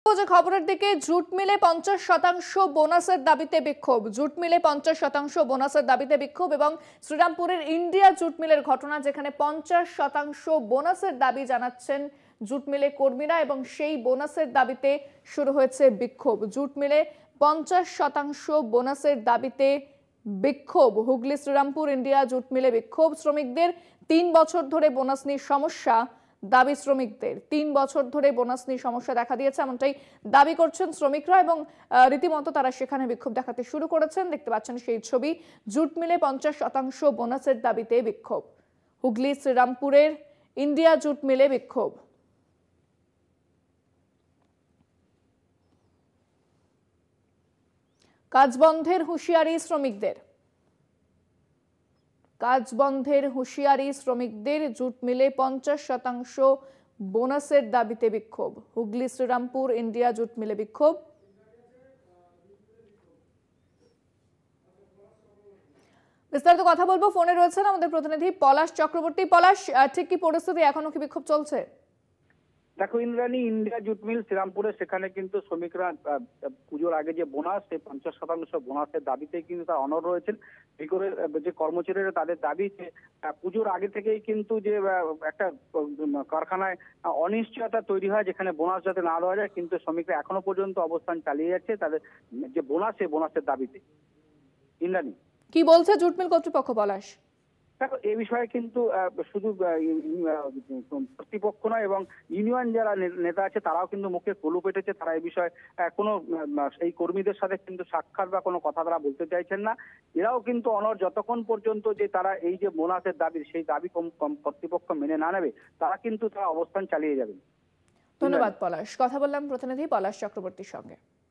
যে খবরের দিকে জুট মিলে 50% বোনাসের দাবিতে বিক্ষোভ। জুট মিলে 50% বোনাসের দাবিতে বিক্ষোভ এবং শ্রীরামপুরের ইন্ডিয়া জুট মিলের ঘটনা, যেখানে 50% বোনাসের দাবি জানাচ্ছেন জুট মিলে কর্মীরা এবং সেই বোনাসের দাবিতে শুরু হয়েছে বিক্ষোভ। জুট মিলে 50% বোনাসের দাবিতে বিক্ষোভ। হুগলি শ্রীরামপুর ইন্ডিয়া জুট মিলে বিক্ষোভ। শ্রমিকদের 3 বছর ধরে বোনাস নিয়ে সমস্যা। দাবি শ্রমিকদের 3 বছর ধরে বোনাস নিয়ে সমস্যা দেখা দিয়েছে, এমনটাই দাবি করছেন শ্রমিকরা এবং রীতিমতো তারা সেখানে বিক্ষোভ দেখাতে শুরু করেছেন। দেখতে পাচ্ছেন সেই ছবি। জুট মিলে 50% বোনাসের দাবিতে বিক্ষোভ। হুগলি শ্রীরামপুরের ইন্ডিয়া জুট মিলে বিক্ষোভ। কাজ বন্ধের হুঁশিয়ারি শ্রমিকদের। কাজ বন্ধের হুঁশিয়ারি শ্রমিকদের। জুট মিলে 50% বোনাসের দাবিতে বিক্ষোভ। হুগলি শ্রীরামপুর ইন্ডিয়া জুট মিলে বিক্ষোভ। বিস্তারিত কথা বলবো, ফোনে রয়েছেন আমাদের প্রতিনিধি পলাশ চক্রবর্তী। পলাশ, ঠিক কি পরিস্থিতি, এখনো কি বিক্ষোভ চলছে? দেখো ইন্দ্রাণী, ইন্ডিয়া জুট মিল শ্রীরামপুরে, সেখানে কিন্তু শ্রমিকরা পুজোর আগে যে বোনাস, সেই 50% বোনাসের দাবিতে কিন্তু তারা অনড় রয়েছেন। যে কর্মচারীরা তাদের দাবি যে পুজোর আগে থেকেই কিন্তু যে একটা কারখানায় অনিশ্চয়তা তৈরি হয়, যেখানে বোনাস যাতে না দেওয়া যায়, কিন্তু শ্রমিকরা এখনো পর্যন্ত অবস্থান চালিয়ে যাচ্ছে তাদের যে বোনাস, সেই বোনাসের দাবিতে। ইন্দ্রাণী, কি বলছে জুট মিল কর্তৃপক্ষ পলাশ? দেখো এই বিষয়ে কিন্তু শুধু কর্তৃপক্ষ নয়, এবং ইউনিয়ন যারা নেতা আছে তারাও কিন্তু মুখে কলু পেটেছে। তারা এই বিষয়ে কোনো এই কর্মীদের সাথে কিন্তু সাক্ষাৎ বা কোনো কথা তারা বলতে চাইছেন না। এরাও কিন্তু অনড়, যতক্ষণ পর্যন্ত যে তারা এই যে বোনাসের দাবি, সেই দাবি কর্তৃপক্ষ মেনে না নেবে, তারা কিন্তু তারা অবস্থান চালিয়ে যাবে। ধন্যবাদ পলাশ। কথা বললাম প্রতিনিধি পলাশ চক্রবর্তীর সঙ্গে।